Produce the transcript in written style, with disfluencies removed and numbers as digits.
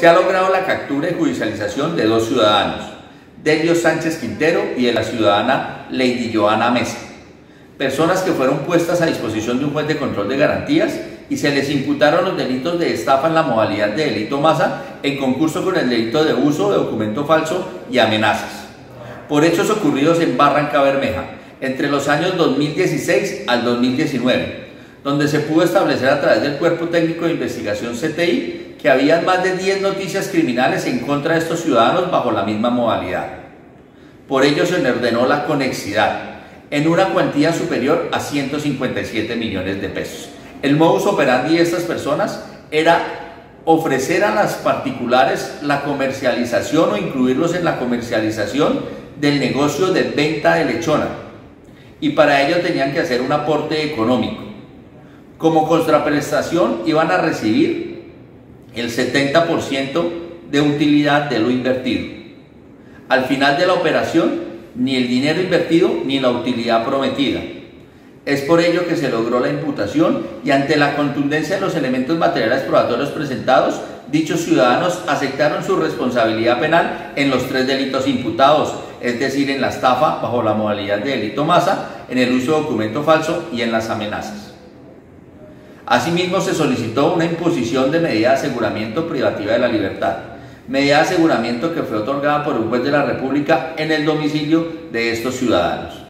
se ha logrado la captura y judicialización de 2 ciudadanos, Delio Sánchez Quintero y de la ciudadana Lady Joana Mesa, personas que fueron puestas a disposición de un juez de control de garantías y se les imputaron los delitos de estafa en la modalidad de delito masa en concurso con el delito de uso de documento falso y amenazas, por hechos ocurridos en Barranca Bermeja entre los años 2016 al 2019, donde se pudo establecer a través del Cuerpo Técnico de Investigación CTI que habían más de 10 noticias criminales en contra de estos ciudadanos bajo la misma modalidad. Por ello se le ordenó la conexidad en una cuantía superior a 157 millones de pesos. El modus operandi de estas personas era ofrecer a las particulares la comercialización o incluirlos en la comercialización del negocio de venta de lechona, y para ello tenían que hacer un aporte económico. Como contraprestación iban a recibir el 70% de utilidad de lo invertido. Al final de la operación, ni el dinero invertido ni la utilidad prometida. Es por ello que se logró la imputación y ante la contundencia de los elementos materiales probatorios presentados, dichos ciudadanos aceptaron su responsabilidad penal en los 3 delitos imputados, es decir, en la estafa bajo la modalidad de delito masa, en el uso de documento falso y en las amenazas. Asimismo, se solicitó una imposición de medida de aseguramiento privativa de la libertad, medida de aseguramiento que fue otorgada por un juez de la República en el domicilio de estos ciudadanos.